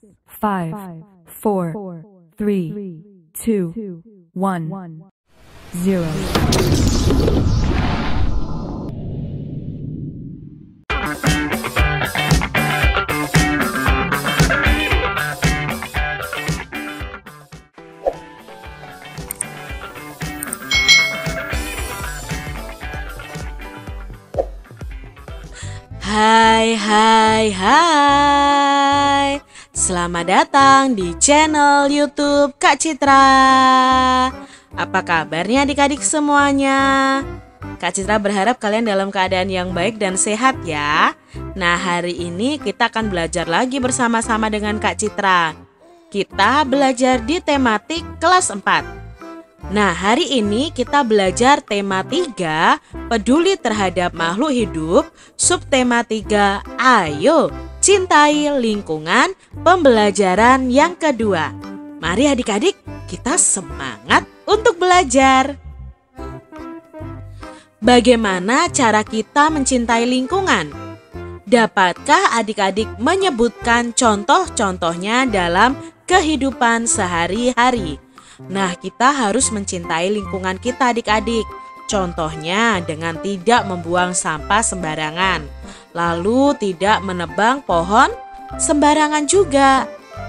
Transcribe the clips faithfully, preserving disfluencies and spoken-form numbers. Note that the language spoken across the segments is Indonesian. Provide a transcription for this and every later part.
five, four, three, two, one, zero. Hai hai hai. Selamat datang di channel YouTube Kak Citra. Apa kabarnya adik-adik semuanya? Kak Citra berharap kalian dalam keadaan yang baik dan sehat ya. Nah, hari ini kita akan belajar lagi bersama-sama dengan Kak Citra. Kita belajar di tematik kelas empat. Nah, hari ini kita belajar tema tiga, peduli terhadap makhluk hidup, subtema tiga, ayo cintai lingkungan, pembelajaran yang kedua. Mari adik-adik, kita semangat untuk belajar. Bagaimana cara kita mencintai lingkungan? Dapatkah adik-adik menyebutkan contoh-contohnya dalam kehidupan sehari-hari? Nah, kita harus mencintai lingkungan kita adik-adik. Contohnya dengan tidak membuang sampah sembarangan, lalu tidak menebang pohon sembarangan juga.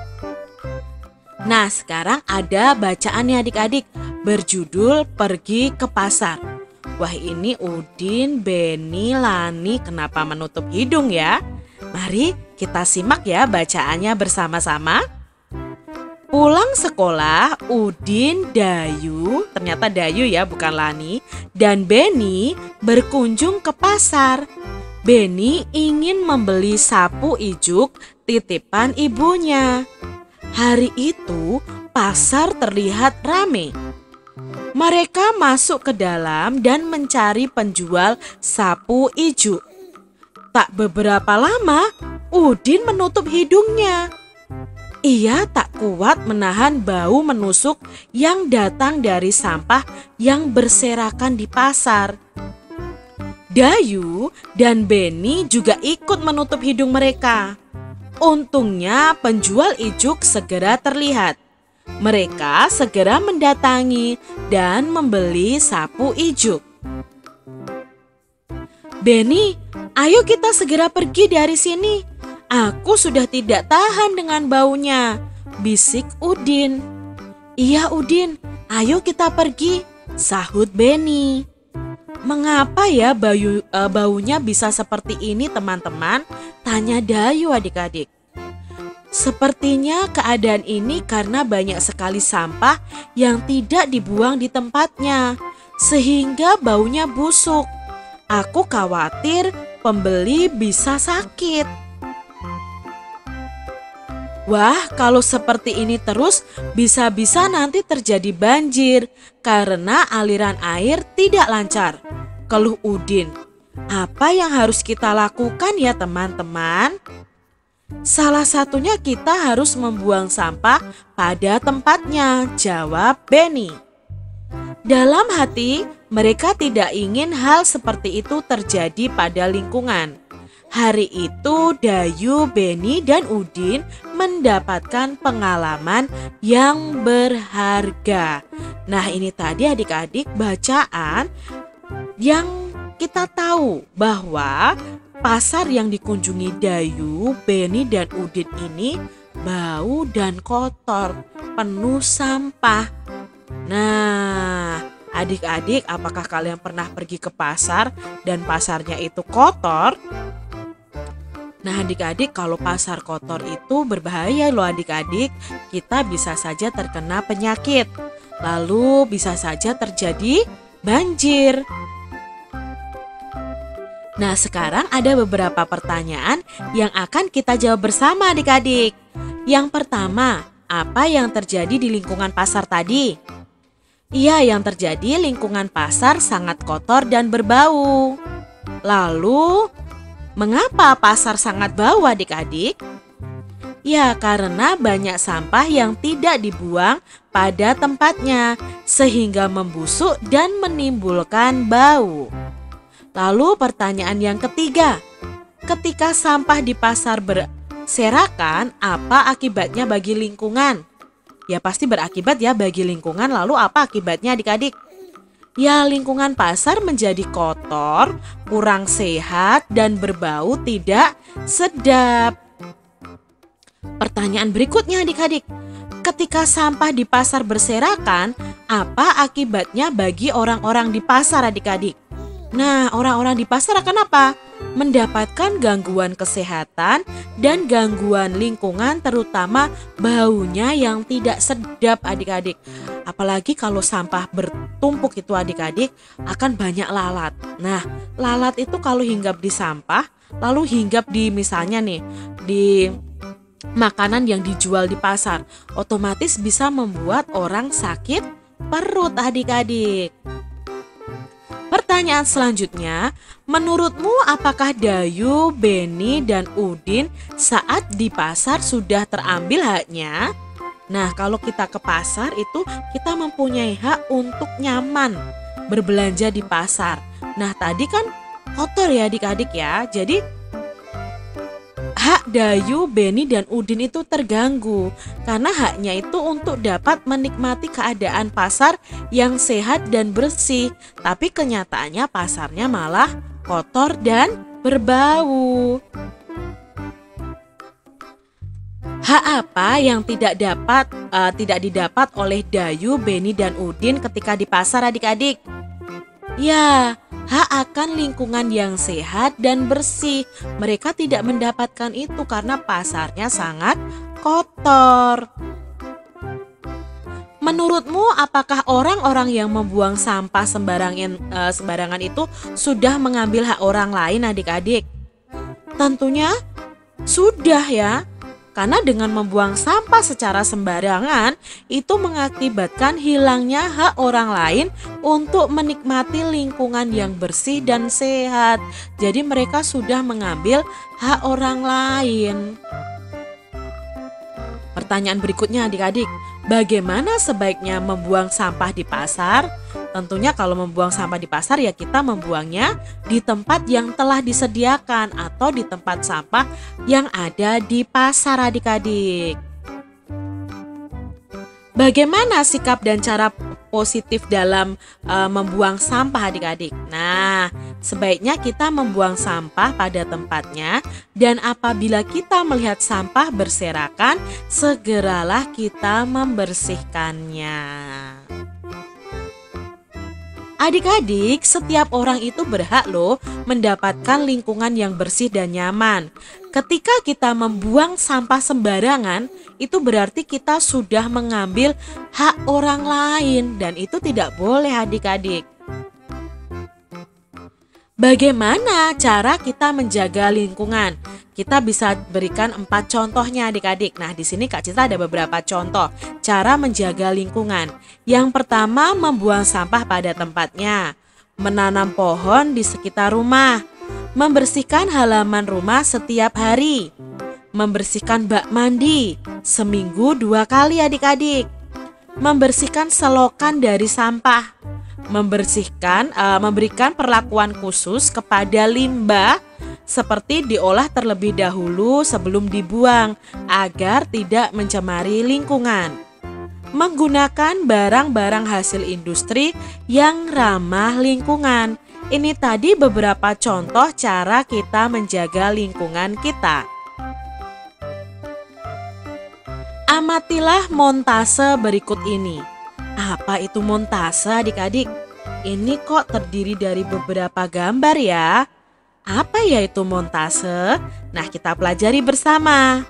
Nah, sekarang ada bacaan nih adik-adik, berjudul Pergi ke Pasar. Wah, ini Udin, Beni, Lani kenapa menutup hidung ya? Mari kita simak ya bacaannya bersama-sama. Pulang sekolah, Udin, Dayu, ternyata Dayu ya bukan Lani, dan Beni berkunjung ke pasar. Beni ingin membeli sapu ijuk titipan ibunya. Hari itu pasar terlihat ramai. Mereka masuk ke dalam dan mencari penjual sapu ijuk. Tak beberapa lama, Udin menutup hidungnya. Ia tak kuat menahan bau menusuk yang datang dari sampah yang berserakan di pasar. Dayu dan Beni juga ikut menutup hidung mereka. Untungnya penjual ijuk segera terlihat. Mereka segera mendatangi dan membeli sapu ijuk. Beni, ayo kita segera pergi dari sini. Aku sudah tidak tahan dengan baunya, bisik Udin. Iya Udin, ayo kita pergi, sahut Beni. Mengapa ya bau, uh, baunya bisa seperti ini teman-teman? Tanya Dayu adik-adik. Sepertinya keadaan ini karena banyak sekali sampah yang tidak dibuang di tempatnya, sehingga baunya busuk. Aku khawatir pembeli bisa sakit. Wah, kalau seperti ini terus bisa-bisa nanti terjadi banjir karena aliran air tidak lancar, keluh Udin. Apa yang harus kita lakukan ya teman-teman? Salah satunya kita harus membuang sampah pada tempatnya, jawab Beni. Dalam hati, mereka tidak ingin hal seperti itu terjadi pada lingkungan. Hari itu Dayu, Beni, dan Udin mendapatkan pengalaman yang berharga. Nah, ini tadi adik-adik bacaan yang kita tahu bahwa pasar yang dikunjungi Dayu, Beni, dan Udin ini bau dan kotor, penuh sampah. Nah, adik-adik, apakah kalian pernah pergi ke pasar dan pasarnya itu kotor? Nah adik-adik, kalau pasar kotor itu berbahaya loh adik-adik. Kita bisa saja terkena penyakit, lalu bisa saja terjadi banjir. Nah sekarang ada beberapa pertanyaan yang akan kita jawab bersama adik-adik. Yang pertama, apa yang terjadi di lingkungan pasar tadi? Iya, yang terjadi lingkungan pasar sangat kotor dan berbau. Lalu mengapa pasar sangat bau adik-adik? Ya, karena banyak sampah yang tidak dibuang pada tempatnya, sehingga membusuk dan menimbulkan bau. Lalu pertanyaan yang ketiga, ketika sampah di pasar ber, serakan apa akibatnya bagi lingkungan? Ya pasti berakibat ya bagi lingkungan, lalu apa akibatnya adik-adik? Ya lingkungan pasar menjadi kotor, kurang sehat, dan berbau tidak sedap. Pertanyaan berikutnya adik-adik, ketika sampah di pasar berserakan, apa akibatnya bagi orang-orang di pasar adik-adik? Nah, orang-orang di pasar akan apa? Mendapatkan gangguan kesehatan dan gangguan lingkungan, terutama baunya yang tidak sedap adik-adik. Apalagi kalau sampah bertumpuk itu adik-adik akan banyak lalat. Nah, lalat itu kalau hinggap di sampah, lalu hinggap di misalnya nih di makanan yang dijual di pasar, otomatis bisa membuat orang sakit perut adik-adik. Pertanyaan selanjutnya, menurutmu apakah Dayu, Beni, dan Udin saat di pasar sudah terambil haknya? Nah, kalau kita ke pasar itu kita mempunyai hak untuk nyaman berbelanja di pasar. Nah, tadi kan kotor ya adik-adik ya, jadi hak Dayu, Beni, dan Udin itu terganggu karena haknya itu untuk dapat menikmati keadaan pasar yang sehat dan bersih. Tapi kenyataannya pasarnya malah kotor dan berbau. Hak apa yang tidak dapat uh, tidak didapat oleh Dayu, Beni, dan Udin ketika di pasar adik-adik? Ya, hak akan lingkungan yang sehat dan bersih. Mereka tidak mendapatkan itu karena pasarnya sangat kotor. Menurutmu apakah orang-orang yang membuang sampah sembarangan, uh, sembarangan itu sudah mengambil hak orang lain adik-adik? Tentunya sudah ya. Karena dengan membuang sampah secara sembarangan itu mengakibatkan hilangnya hak orang lain untuk menikmati lingkungan yang bersih dan sehat. Jadi mereka sudah mengambil hak orang lain. Pertanyaan berikutnya adik-adik, bagaimana sebaiknya membuang sampah di pasar? Tentunya kalau membuang sampah di pasar ya kita membuangnya di tempat yang telah disediakan atau di tempat sampah yang ada di pasar adik-adik. Bagaimana sikap dan cara positif dalam uh, membuang sampah adik-adik? Nah, sebaiknya kita membuang sampah pada tempatnya dan apabila kita melihat sampah berserakan, segeralah kita membersihkannya. Adik-adik, setiap orang itu berhak loh mendapatkan lingkungan yang bersih dan nyaman. Ketika kita membuang sampah sembarangan, itu berarti kita sudah mengambil hak orang lain dan itu tidak boleh adik-adik. Bagaimana cara kita menjaga lingkungan? Kita bisa berikan empat contohnya adik-adik. Nah, di sini Kak Citra ada beberapa contoh cara menjaga lingkungan. Yang pertama, membuang sampah pada tempatnya, menanam pohon di sekitar rumah, membersihkan halaman rumah setiap hari, membersihkan bak mandi seminggu dua kali adik-adik, membersihkan selokan dari sampah, membersihkan, uh, memberikan perlakuan khusus kepada limbah seperti diolah terlebih dahulu sebelum dibuang agar tidak mencemari lingkungan. Menggunakan barang-barang hasil industri yang ramah lingkungan. Ini tadi beberapa contoh cara kita menjaga lingkungan kita. Amatilah montase berikut ini. Apa itu montase adik-adik? Ini kok terdiri dari beberapa gambar ya? Apa ya itu montase? Nah, kita pelajari bersama.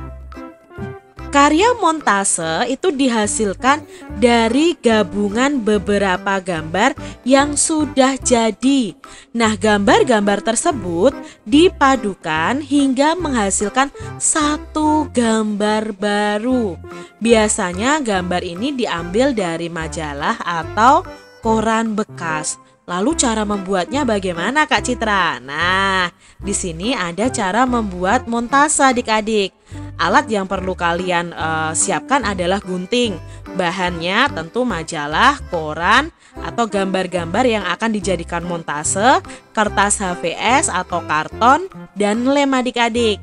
Karya montase itu dihasilkan dari gabungan beberapa gambar yang sudah jadi. Nah, gambar-gambar tersebut dipadukan hingga menghasilkan satu gambar baru. Biasanya gambar ini diambil dari majalah atau koran bekas. Lalu cara membuatnya bagaimana Kak Citra? Nah, di sini ada cara membuat montase adik-adik. Alat yang perlu kalian uh, siapkan adalah gunting. Bahannya tentu majalah, koran, atau gambar-gambar yang akan dijadikan montase, kertas H V S atau karton, dan lem adik-adik.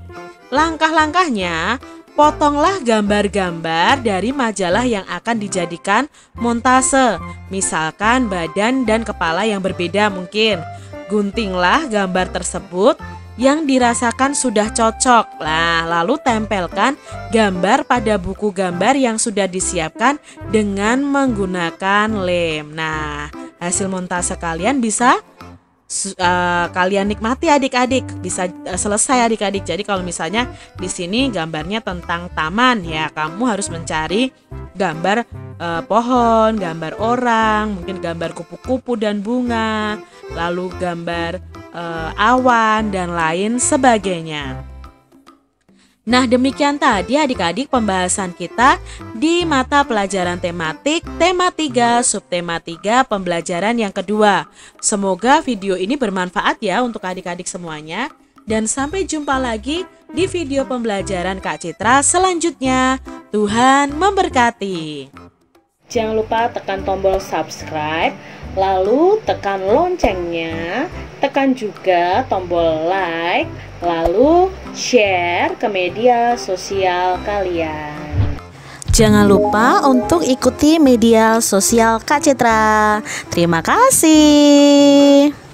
Langkah-langkahnya, potonglah gambar-gambar dari majalah yang akan dijadikan montase. Misalkan badan dan kepala yang berbeda mungkin. Guntinglah gambar tersebut yang dirasakan sudah cocok. Nah, lalu tempelkan gambar pada buku gambar yang sudah disiapkan dengan menggunakan lem. Nah, hasil montase kalian bisa uh, kalian nikmati adik-adik, bisa uh, selesai adik-adik. Jadi kalau misalnya di sini gambarnya tentang taman, ya kamu harus mencari gambar uh, pohon, gambar orang, mungkin gambar kupu-kupu dan bunga, lalu gambar uh, awan dan lain sebagainya. Nah, demikian tadi adik-adik pembahasan kita di mata pelajaran tematik tema tiga subtema tiga pembelajaran yang kedua. Semoga video ini bermanfaat ya untuk adik-adik semuanya, dan sampai jumpa lagi di video pembelajaran Kak Citra selanjutnya. Tuhan memberkati. Jangan lupa tekan tombol subscribe, lalu tekan loncengnya, tekan juga tombol like, lalu share ke media sosial kalian. Jangan lupa untuk ikuti media sosial Kak Citra. Terima kasih.